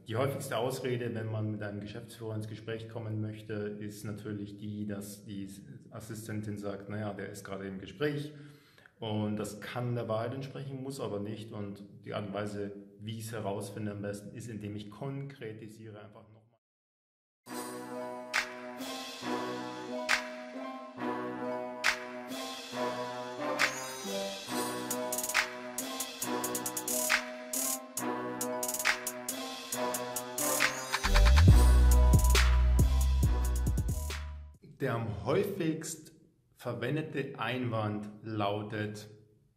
die häufigste Ausrede, wenn man mit einem Geschäftsführer ins Gespräch kommen möchte, ist natürlich die, dass die Assistentin sagt, naja, der ist gerade im Gespräch und das kann der Wahrheit entsprechen, muss aber nicht. Und die Art und Weise, wie ich es herausfinde am besten, ist, indem ich konkretisiere einfach nochmal. Der am häufigst verwendete Einwand lautet: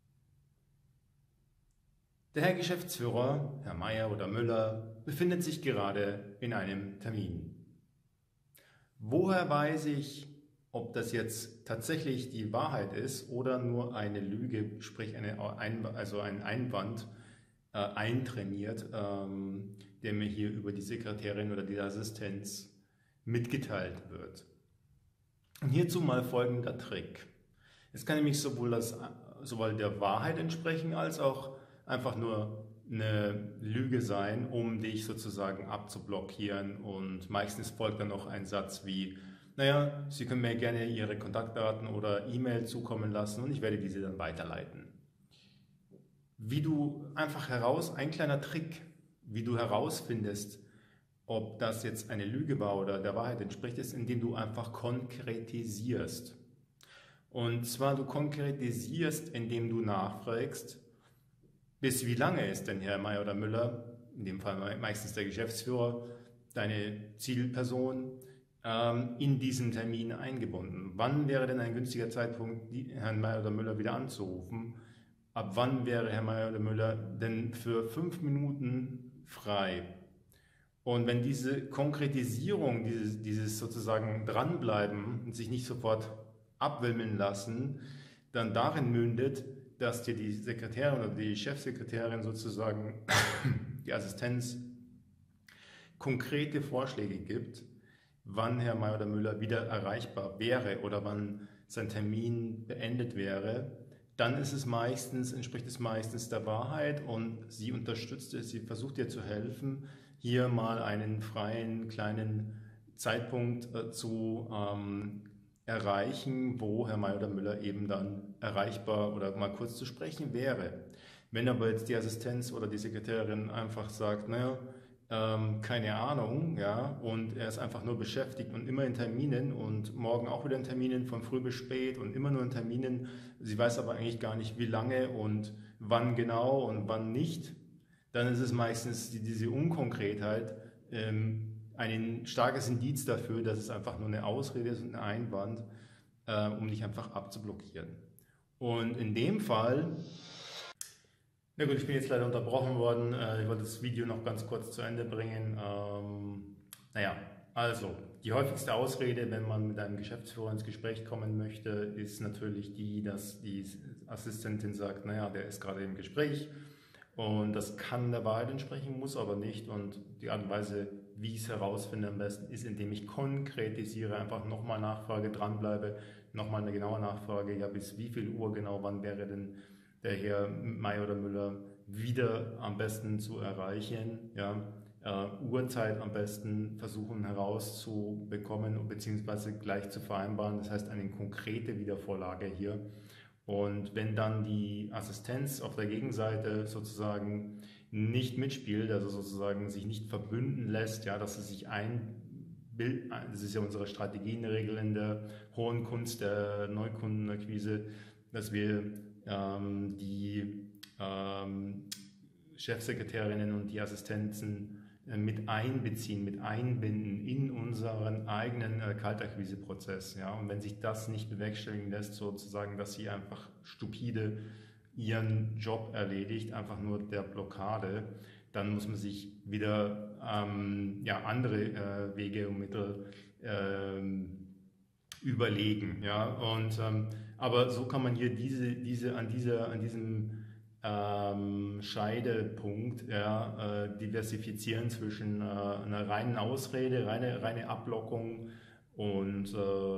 Der Herr Geschäftsführer, Herr Meier oder Müller, befindet sich gerade in einem Termin. Woher weiß ich, ob das jetzt tatsächlich die Wahrheit ist oder nur eine Lüge, sprich ein Einwand eintrainiert, der mir hier über die Sekretärin oder die Assistenz mitgeteilt wird? Und hierzu mal folgender Trick. Es kann nämlich sowohl der Wahrheit entsprechen, als auch einfach nur eine Lüge sein, um dich sozusagen abzublockieren. Und meistens folgt dann noch ein Satz wie: Naja, Sie können mir gerne Ihre Kontaktdaten oder E-Mail zukommen lassen und ich werde diese dann weiterleiten. Ein kleiner Trick, wie du herausfindest, ob das jetzt eine Lüge war oder der Wahrheit entspricht, ist, indem du einfach konkretisierst. Und zwar du konkretisierst, indem du nachfragst, bis wie lange ist denn Herr Meier oder Müller, in dem Fall meistens der Geschäftsführer, deine Zielperson, in diesen Termin eingebunden? Wann wäre denn ein günstiger Zeitpunkt, Herrn Meier oder Müller wieder anzurufen? Ab wann wäre Herr Meier oder Müller denn für 5 Minuten frei? Und wenn diese Konkretisierung, dieses sozusagen dranbleiben und sich nicht sofort abwimmeln lassen, dann darin mündet, dass dir die Sekretärin oder die Chefsekretärin sozusagen, die Assistenz, konkrete Vorschläge gibt, wann Herr Meier oder Müller wieder erreichbar wäre oder wann sein Termin beendet wäre, dann entspricht es meistens der Wahrheit und sie unterstützt es, sie versucht dir zu helfen, hier mal einen freien kleinen Zeitpunkt zu erreichen, wo Herr Meier oder Müller eben dann erreichbar oder mal kurz zu sprechen wäre. Wenn aber jetzt die Assistenz oder die Sekretärin einfach sagt, naja, keine Ahnung, ja, und er ist einfach nur beschäftigt und immer in Terminen und morgen auch wieder in Terminen von früh bis spät und immer nur in Terminen, sie weiß aber eigentlich gar nicht, wie lange und wann genau und wann nicht, dann ist es meistens diese Unkonkretheit ein starkes Indiz dafür, dass es einfach nur eine Ausrede ist und ein Einwand, um dich einfach abzublockieren. Und in dem Fall, na gut, ich bin jetzt leider unterbrochen worden. Ich wollte das Video noch ganz kurz zu Ende bringen. Naja, also die häufigste Ausrede, wenn man mit einem Geschäftsführer ins Gespräch kommen möchte, ist natürlich die, dass die Assistentin sagt, naja, der ist gerade im Gespräch und das kann der Wahrheit entsprechen, muss aber nicht. Und die Art und Weise, wie ich es herausfinde am besten, ist, indem ich konkretisiere, einfach nochmal nachfrage, dranbleibe, nochmal eine genaue Nachfrage, ja, bis wie viel Uhr genau, wann wäre denn der Herr Meier oder Müller wieder am besten zu erreichen, ja, Uhrzeit am besten versuchen herauszubekommen bzw. gleich zu vereinbaren, das heißt eine konkrete Wiedervorlage hier. Und wenn dann die Assistenz auf der Gegenseite sozusagen nicht mitspielt, also sozusagen sich nicht verbünden lässt, ja, dass sie sich das ist ja unsere Strategie in der Regel in der hohen Kunst der Neukundenakquise, dass wir die Chefsekretärinnen und die Assistenzen mit einbinden in unseren eigenen Kaltakquise-Prozess. Ja? Und wenn sich das nicht bewerkstelligen lässt, sozusagen, dass sie einfach stupide ihren Job erledigt, einfach nur der Blockade, dann muss man sich wieder andere Wege und Mittel überlegen. Ja? Und aber so kann man hier an diesem Scheidepunkt diversifizieren zwischen einer reinen Ausrede, reine Ablockung und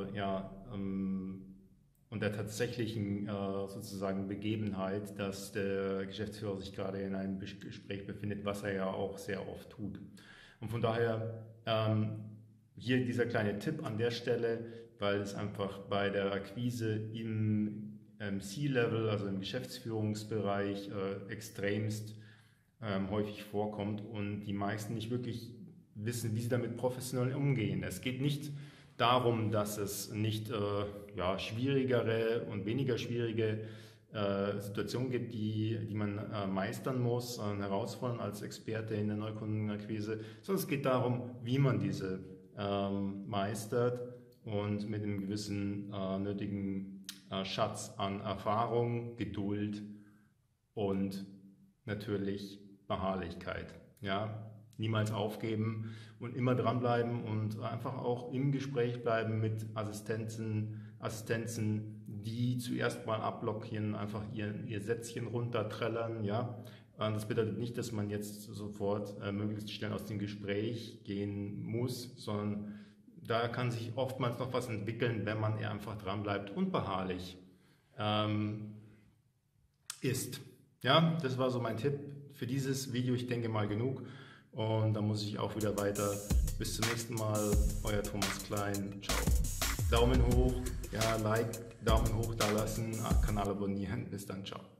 und der tatsächlichen sozusagen Begebenheit, dass der Geschäftsführer sich gerade in einem Gespräch befindet, was er ja auch sehr oft tut. Und von daher hier dieser kleine Tipp an der Stelle, weil es einfach bei der Akquise im C-Level, also im Geschäftsführungsbereich, extremst häufig vorkommt und die meisten nicht wirklich wissen, wie sie damit professionell umgehen. Es geht nicht darum, dass es nicht schwierigere und weniger schwierige Situationen gibt, die man meistern muss, herausfordern als Experte in der Neukundenakquise, sondern es geht darum, wie man diese meistert und mit einem gewissen nötigen Schatz an Erfahrung, Geduld und natürlich Beharrlichkeit. Ja? Niemals aufgeben und immer dranbleiben und einfach auch im Gespräch bleiben mit Assistenzen, die zuerst mal abblockieren, einfach ihr Sätzchen runterträllern. Ja? Das bedeutet nicht, dass man jetzt sofort möglichst schnell aus dem Gespräch gehen muss, sondern da kann sich oftmals noch was entwickeln, wenn man eher einfach dranbleibt und beharrlich ist. Ja, das war so mein Tipp für dieses Video. Ich denke mal genug. Und dann muss ich auch wieder weiter. Bis zum nächsten Mal. Euer Thomas Klein. Ciao. Daumen hoch, ja, Like, Daumen hoch da lassen, Kanal abonnieren. Bis dann, ciao.